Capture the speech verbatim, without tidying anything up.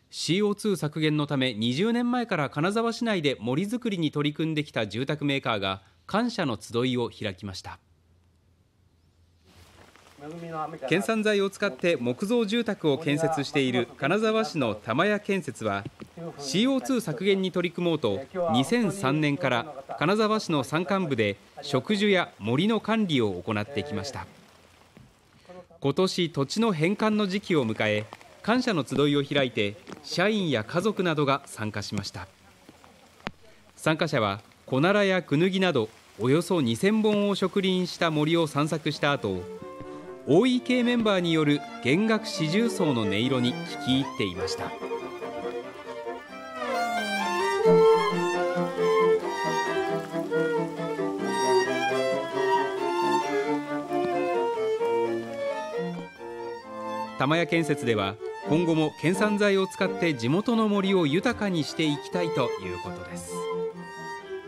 シーオーツー 削減のためにじゅうねんまえから金沢市内で森づくりに取り組んできた住宅メーカーが感謝の集いを開きました。県産材を使って木造住宅を建設している金沢市の玉屋建設は シーオーツー 削減に取り組もうとにせんさんねんから金沢市の山間部で植樹や森の管理を行ってきました。今年土地の返還の時期を迎え、感謝の集いを開いて社員や家族などが参加しました。参加者はコナラやクヌギなどおよそにせんぼんを植林した森を散策した後、オーイーケー メンバーによる弦楽四重奏の音色に聞き入っていました。玉屋建設では今後も県産材を使って地元の森を豊かにしていきたいということです。